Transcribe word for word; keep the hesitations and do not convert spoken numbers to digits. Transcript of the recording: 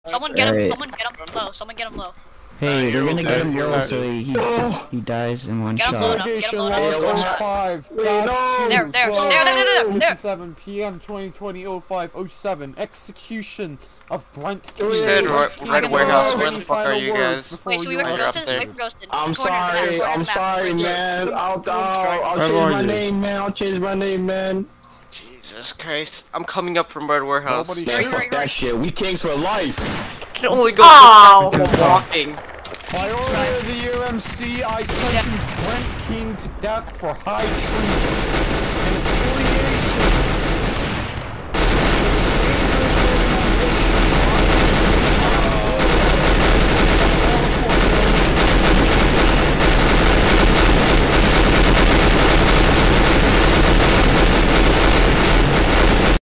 Someone get him. Right. Someone get him low. Someone get him low. Hey, they're gonna get him Okay. low so he he, he dies in one Get him low shot. enough. Get him low Allegation enough. log oh five Wait, no. dash There, two, there, twelve, there, there, there, there, there. fifty-seven P M twenty twenty oh five oh seven. Execution of Brent. You King. said Red Any Warehouse, where the fuck are final you words guys? before Wait, should we you wait for end? You're up Ghosted? there. Wait for Ghosted. I'm Corner, sorry, corner, I'm corner, sorry, back. man. I'll, I'll, I'll Where change are my you? name, man. I'll change my name, man. Jesus Christ. I'm coming up from Red Warehouse. Nobody- Man, Hurry, fuck hurry, hurry. that shit. We kings for life. I can only go Ow. for walking. By order of the U M C, I sentence Brent King to death for high treason.